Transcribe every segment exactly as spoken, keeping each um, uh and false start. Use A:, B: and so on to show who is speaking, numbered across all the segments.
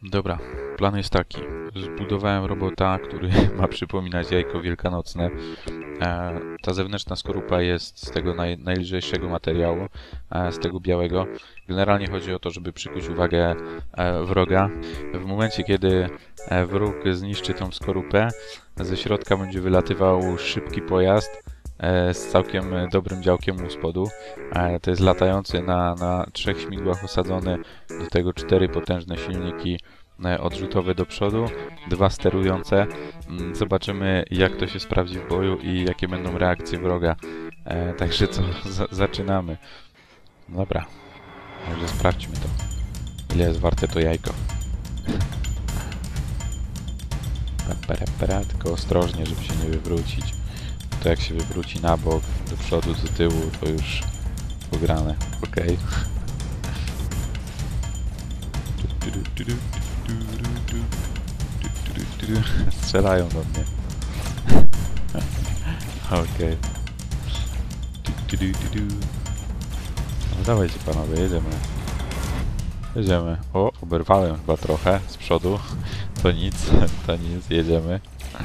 A: Dobra, plan jest taki. Zbudowałem robota, który ma przypominać jajko wielkanocne. E, ta zewnętrzna skorupa jest z tego naj, najlżejszego materiału, e, z tego białego. Generalnie chodzi o to, żeby przykuć uwagę e, wroga. W momencie, kiedy e, wróg zniszczy tą skorupę, ze środka będzie wylatywał szybki pojazd e, z całkiem dobrym działkiem u spodu. E, to jest latający na, na trzech śmigłach osadzony, do tego cztery potężne silniki odrzutowe do przodu, dwa sterujące. Zobaczymy, jak to się sprawdzi w boju i jakie będą reakcje wroga. E, także co, z zaczynamy. Dobra, także sprawdźmy to. Ile jest warte to jajko. Pera, pera, tylko ostrożnie, żeby się nie wywrócić. To jak się wywróci na bok, do przodu, do tyłu, to już pograne. Okej. Strzelają do mnie. Okej. No dawajcie panowie, jedziemy. Jedziemy. O, oberwałem chyba trochę z przodu. To nic, to nic, jedziemy.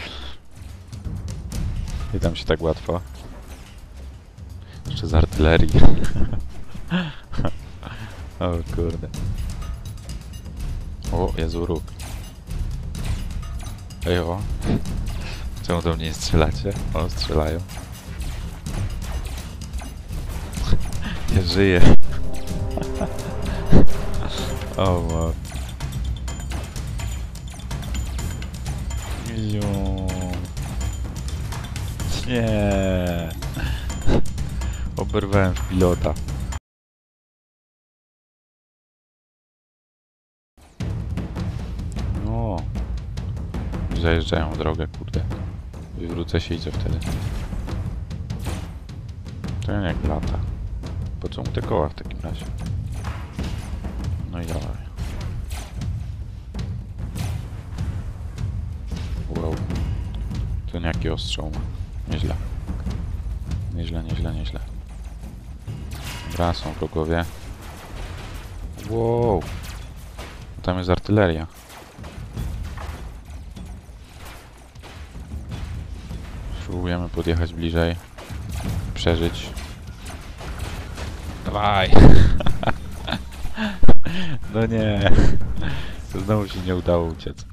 A: Nie dam się tak łatwo. Jeszcze z artylerii. O kurde. O, Jezu, róg. Ej, o. Czemu do mnie nie strzelacie? O, strzelają. Nie żyję. O, wow. Nie. Oberwałem w pilota. No. Zajeżdżają w drogę, kurde. Wywrócę się i co wtedy? To jak lata. Po co mu te koła w takim razie? No i dawaj. Wow. To jaki ostrzał ma. Nieźle. Nieźle, nieźle, nieźle. Dobra, są wrogowie. Wow. Tam jest artyleria. Spróbujemy podjechać bliżej. Przeżyć. Dawaj! No nie. Znowu się nie udało uciec.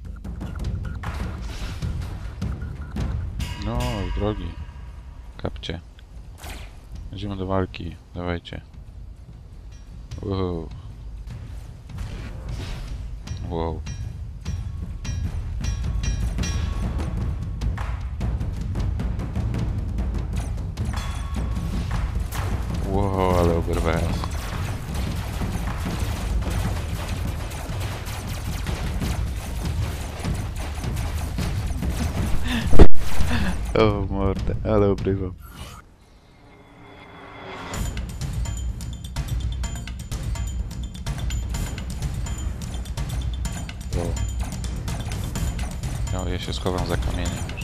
A: No, drogi. Kapcie. Idziemy do walki. Dawajcie. Wow. Wow. Wow, ale oberwałem. O mordę, ale obrywam. O. No, ja się schowam za kamieniem już.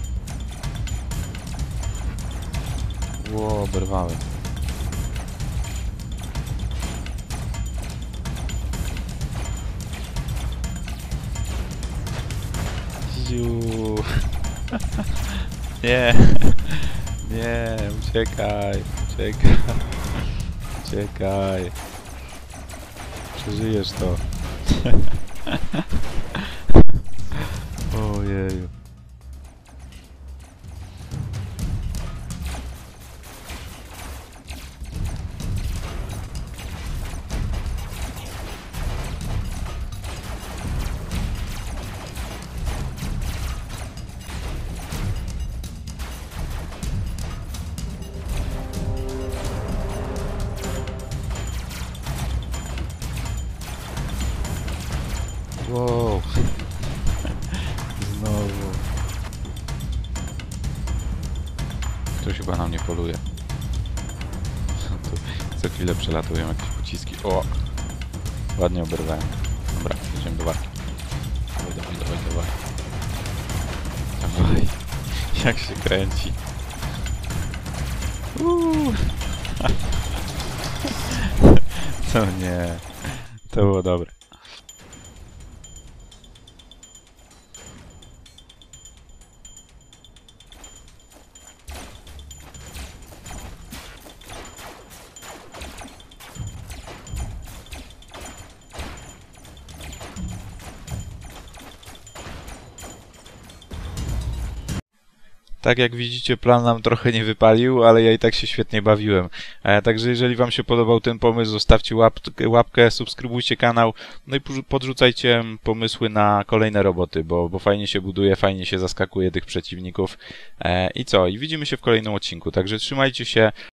A: Ło, oberwałem. Ziu. Nie, nie, uciekaj, uciekaj, uciekaj. Przeżyjesz to. Ojeju. Wow. Znowu. Ktoś chyba na mnie poluje. Tu co chwilę przelatują jakieś pociski. O! Ładnie oberwałem. Dobra, idziemy do walki. Dawaj, dawaj, dawaj, dawaj. Dawaj. Jak się kręci. Uuu. Co nie. To było dobre. Tak jak widzicie, plan nam trochę nie wypalił, ale ja i tak się świetnie bawiłem. E, także jeżeli wam się podobał ten pomysł, zostawcie łapkę, łapkę, subskrybujcie kanał, no i podrzucajcie pomysły na kolejne roboty, bo, bo fajnie się buduje, fajnie się zaskakuje tych przeciwników. E, I co? I widzimy się w kolejnym odcinku, także trzymajcie się,